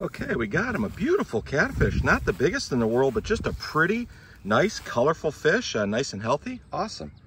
Okay, we got him, a beautiful catfish. Not the biggest in the world, but just a pretty, nice, colorful fish, nice and healthy. Awesome.